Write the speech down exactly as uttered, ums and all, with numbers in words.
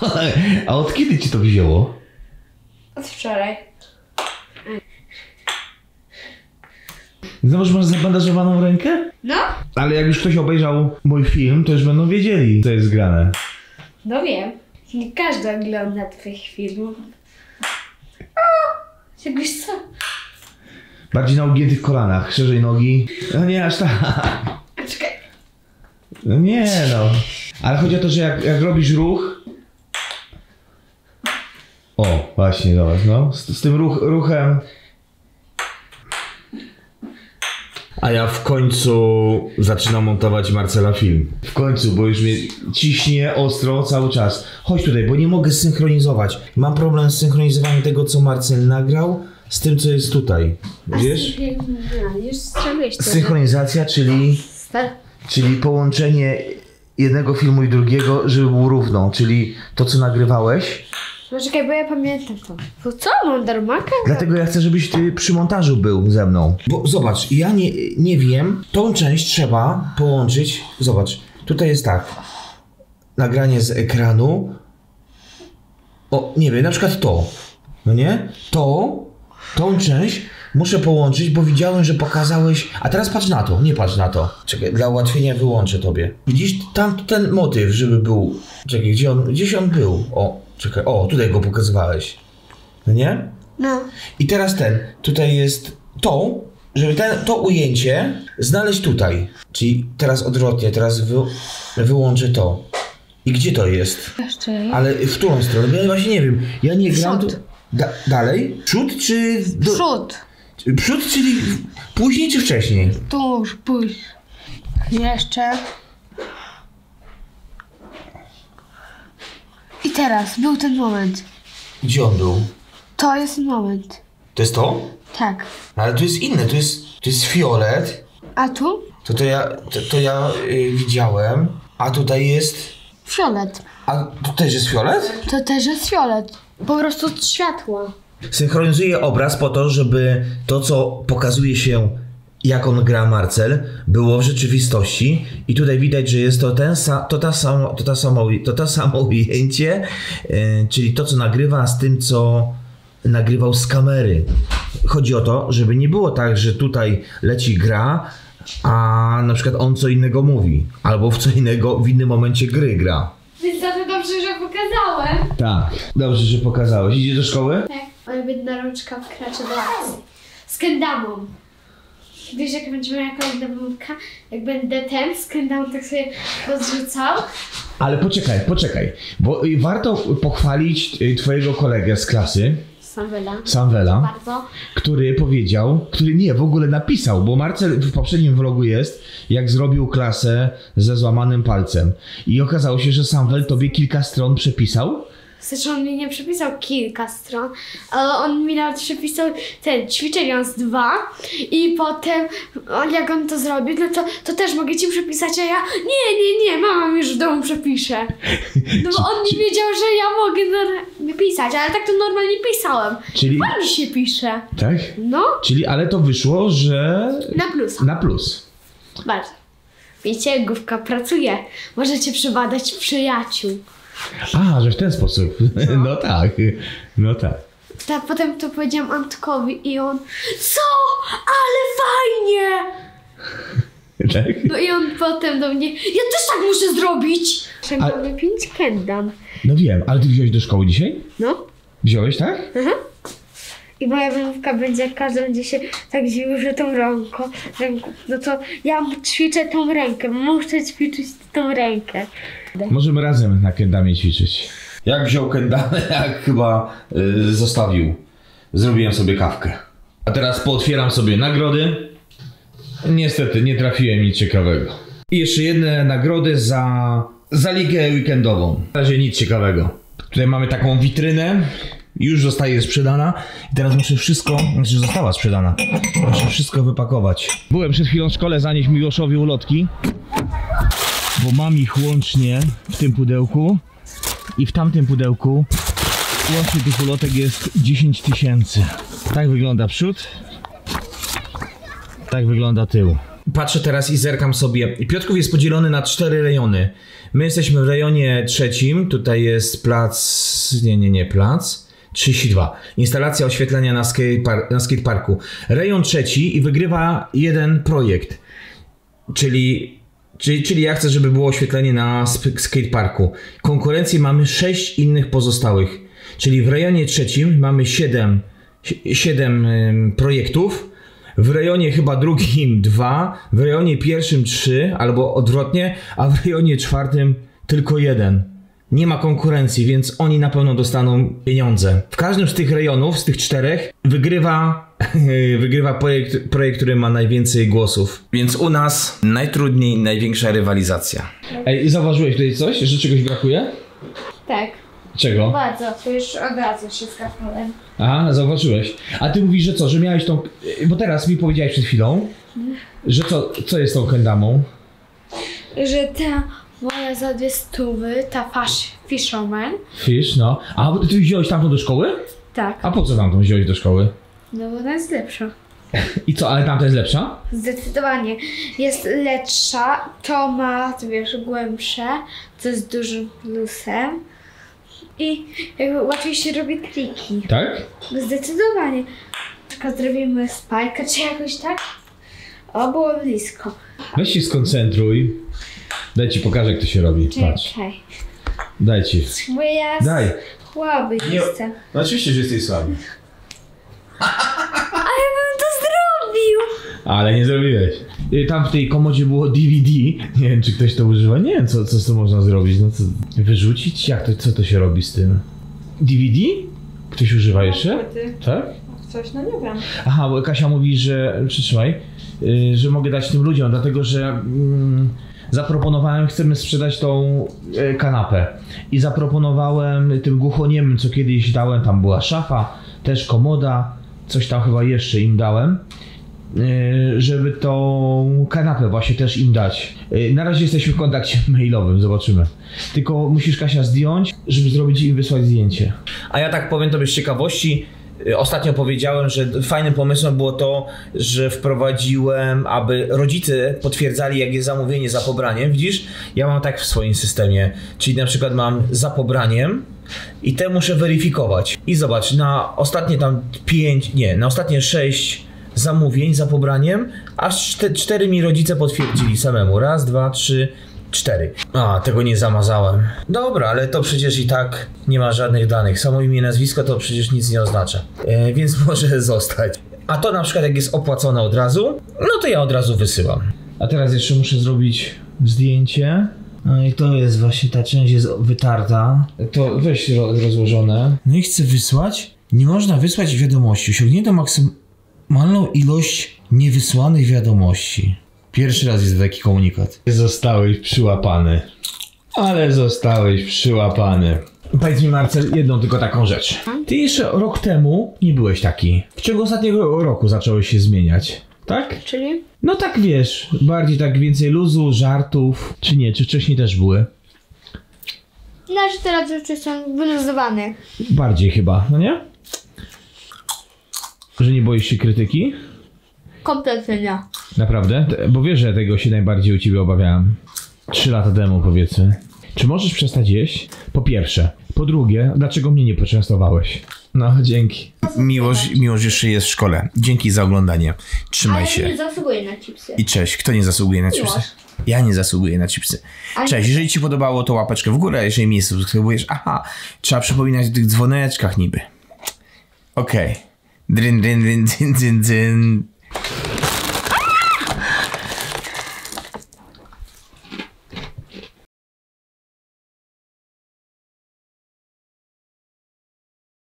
A od kiedy ci to wzięło? Od wczoraj. Znowu masz zabandażowaną rękę? No? Ale jak już ktoś obejrzał mój film, to już będą wiedzieli, co jest grane. No wiem. Nie każdy ogląda twoich filmów. Czegoś co? Bardziej na ugiętych kolanach, szerzej nogi. No nie aż tak. Czekaj. No nie no. Ale chodzi o to, że jak, jak robisz ruch... O, właśnie, zobacz, no. Z, z tym ruch, ruchem... A ja w końcu zaczynam montować Marcela film. W końcu, bo już mnie ciśnie ostro cały czas. Chodź tutaj, bo nie mogę synchronizować. Mam problem z synchronizowaniem tego, co Marcel nagrał, z tym, co jest tutaj. Wiesz? Już strzeliłeś to. Synchronizacja, czyli... Czyli połączenie jednego filmu i drugiego, żeby było równo. Czyli to, co nagrywałeś. No czekaj, bo ja pamiętam to. To co? Mam darmakę? Dlatego ja chcę, żebyś ty przy montażu był ze mną. Bo zobacz, ja nie, nie wiem, tą część trzeba połączyć. Zobacz, tutaj jest tak. Nagranie z ekranu. O, nie wiem, na przykład to. No nie? To, tą część muszę połączyć, bo widziałem, że pokazałeś... A teraz patrz na to, nie patrz na to. Czekaj, dla ułatwienia wyłączę tobie. Widzisz, tam ten motyw, żeby był... Czekaj, gdzie on, gdzieś on był? O, czekaj, o, tutaj go pokazywałeś. No nie? No. I teraz ten, tutaj jest to, żeby ten, to ujęcie znaleźć tutaj. Czyli teraz odwrotnie, teraz wy, wyłączę to. I gdzie to jest? Jeszcze. Ale w którą stronę? Bo ja właśnie nie wiem. Ja nie gram tu... Przód. Da, dalej? Przód czy... Do... Przód. Przód, czyli później czy wcześniej? Tu już pójdź. Jeszcze. I teraz, był ten moment. Gdzie on był? To jest ten moment. To jest to? Tak. Ale to jest inne, to jest, to jest fiolet. A tu? To to ja, to, to ja y, widziałem. A tutaj jest... Fiolet. A to też jest fiolet? To też jest fiolet. Po prostu od światła. Synchronizuję obraz po to, żeby to, co pokazuje się, jak on gra Marcel, było w rzeczywistości. I tutaj widać, że jest to, ten sa, to, ta samo, to, ta samo, to ta samo ujęcie, yy, czyli to, co nagrywa z tym, co nagrywał z kamery. Chodzi o to, żeby nie było tak, że tutaj leci gra, a na przykład on co innego mówi. Albo w co innego w innym momencie gry gra. Więc za to dobrze, że pokazałem. Tak, dobrze, że pokazałeś. Idziesz do szkoły? Tak, moja biedna rączka wkracza do akcji. Z kendamą. Wiesz, jak będzie moja kolejna wymówka? Jak będę ten z kendamą tak sobie rozrzucał. Ale poczekaj, poczekaj, bo warto pochwalić twojego kolegę z klasy, Samwela. Samwela, Bardzo. który powiedział, który nie, w ogóle napisał, bo Marcel w poprzednim vlogu jest, jak zrobił klasę ze złamanym palcem. I okazało się, że Samwel tobie kilka stron przepisał. Zresztą on mi nie przepisał kilka stron, ale on mi nawet przepisał te ćwiczenia z dwa i potem jak on to zrobił, no to, to też mogę ci przepisać, a ja nie, nie, nie, mama mi już w domu przepisze. No bo on nie wiedział, że ja mogę nor- pisać, ale tak to normalnie pisałem. Czyli... Fajnie się pisze. Tak? No. Czyli, ale to wyszło, że... Na plus. Na plus. Bardzo. Wiecie, główka pracuje. Możecie przybadać przyjaciół. A, że w ten sposób. No, no tak, no tak. Ta, potem to powiedziałam Antkowi i on, co? Ale fajnie! Tak? No i on potem do mnie, ja też tak muszę zrobić! A- Mamy pięć kendam. No wiem, ale ty wziąłeś do szkoły dzisiaj? No. Wziąłeś, tak? Mhm. I moja wymówka będzie, jak każdy będzie się tak dziwił, że tą ręką, ręką, no to ja ćwiczę tą rękę, muszę ćwiczyć tą rękę. Możemy razem na kendamie ćwiczyć. Jak wziął kendamę, jak chyba y, zostawił. Zrobiłem sobie kawkę. A teraz pootwieram sobie nagrody. Niestety nie trafiłem nic ciekawego. I jeszcze jedne nagrody za, za ligę weekendową. Na razie nic ciekawego. Tutaj mamy taką witrynę. Już zostaje sprzedana. I teraz muszę wszystko, znaczy została sprzedana. Muszę wszystko wypakować. Byłem przed chwilą w szkole zanieść Miłoszowi ulotki. Bo mam ich łącznie w tym pudełku i w tamtym pudełku. Łącznie tych ulotek jest dziesięć tysięcy. Tak wygląda przód. Tak wygląda tył. Patrzę teraz i zerkam sobie. Piotrków jest podzielony na cztery rejony. My jesteśmy w rejonie trzecim. Tutaj jest plac... Nie, nie, nie, plac... trzydzieści dwa. Instalacja oświetlenia na, skate na skateparku. Rejon trzeci i wygrywa jeden projekt. Czyli, czyli, czyli ja chcę, żeby było oświetlenie na skateparku. Konkurencję mamy sześć innych pozostałych. Czyli w rejonie trzecim mamy siedem, siedem ym, projektów. W rejonie chyba drugim dwa. W rejonie pierwszym trzy albo odwrotnie. A w rejonie czwartym tylko jeden. Nie ma konkurencji, więc oni na pewno dostaną pieniądze. W każdym z tych rejonów, z tych czterech, wygrywa, wygrywa projekt, projekt, który ma najwięcej głosów. Więc u nas najtrudniej, największa rywalizacja. Ej, zauważyłeś tutaj coś, że czegoś brakuje? Tak. Czego? Bardzo, to już od razu się skapnąłem. Aha, zauważyłeś. A ty mówisz, że co, że miałeś tą... Bo teraz mi powiedziałeś przed chwilą, że co, co jest tą kendamą? Że ta... Moja za dwie stówy, ta fasz, Fisherman. Fish, no. A ty wziąłeś tamtą do szkoły? Tak. A po co tamtą wziąłeś do szkoły? No bo ona jest lepsza. I co, ale tamta jest lepsza? Zdecydowanie. Jest lepsza, to ma, to wiesz, głębsze, co jest dużym plusem. I jakby łatwiej się robi triki. Tak? Zdecydowanie. Tylko zrobimy spajkę, czy jakoś tak? O, było blisko. Weź się skoncentruj. Daj ci pokażę, jak to się robi. Patrz. Czekaj. Daj ci. Bo ja Daj. słaby jestem. No oczywiście, że jesteś słaby. A ja bym to zrobił! Ale nie zrobiłeś. Tam w tej komodzie było D V D. Nie wiem, czy ktoś to używa. Nie wiem, co, co z tym można zrobić. No co, wyrzucić? Jak to, co to się robi z tym? D V D? Ktoś używa jeszcze? Płyty. Tak? Coś, no nie wiem. Aha, bo Kasia mówi, że... Przytrzymaj. Yy, że mogę dać tym ludziom, dlatego że... Mm, zaproponowałem, chcemy sprzedać tą e, kanapę i zaproponowałem tym głuchoniemym, co kiedyś dałem, tam była szafa, też komoda, coś tam chyba jeszcze im dałem, e, żeby tą kanapę właśnie też im dać. E, na razie jesteśmy w kontakcie mailowym, zobaczymy. Tylko musisz, Kasia, zdjąć, żeby zrobić i im wysłać zdjęcie. A ja tak powiem tobie z ciekawości, ostatnio powiedziałem, że fajnym pomysłem było to, że wprowadziłem, aby rodzice potwierdzali, jak jest zamówienie za pobraniem. Widzisz? Ja mam tak w swoim systemie. Czyli na przykład mam za pobraniem i te muszę weryfikować. I zobacz, na ostatnie tam pięć, nie, na ostatnie sześć zamówień za pobraniem, aż cztery mi rodzice potwierdzili samemu. Raz, dwa, trzy, cztery. A, tego nie zamazałem. Dobra, ale to przecież i tak nie ma żadnych danych. Samo imię, nazwisko to przecież nic nie oznacza. E, więc może zostać. A to na przykład jak jest opłacone od razu, no to ja od razu wysyłam. A teraz jeszcze muszę zrobić zdjęcie. No i to jest właśnie, ta część jest wytarta. To weź rozłożone. No i chcę wysłać. Nie można wysłać wiadomości. Osiągnięto maksymalną ilość niewysłanych wiadomości. Pierwszy raz jest taki komunikat. Zostałeś przyłapany. Ale zostałeś przyłapany. Powiedz mi, Marcel, jedną tylko taką rzecz. Ty jeszcze rok temu nie byłeś taki. W ciągu ostatniego roku zacząłeś się zmieniać. Tak? Czyli? No tak, wiesz, bardziej tak więcej luzu, żartów. Czy nie? Czy wcześniej też były? Znaczy teraz rzeczy są wyluzowane. Bardziej chyba, no nie? Że nie boisz się krytyki? Kompletnie nie. Naprawdę? Bo wiesz, że tego się najbardziej u ciebie obawiałem. Trzy lata temu, powiedzmy. Czy możesz przestać jeść? Po pierwsze. Po drugie, dlaczego mnie nie poczęstowałeś? No, dzięki. Miłość, Miłość jeszcze jest w szkole. Dzięki za oglądanie. Trzymaj Ale się. nie zasługuję na chipsy. I cześć. Kto nie zasługuje na chipsy? Miłość. Ja nie zasługuję na chipsy. Ale- Cześć. Jeżeli ci podobało, to łapeczkę w górę. A jeżeli mnie subskrybujesz, aha, trzeba przypominać o tych dzwoneczkach niby. Okej. Okay. Dryn, dryn, dryn, dryn, dryn, dryn.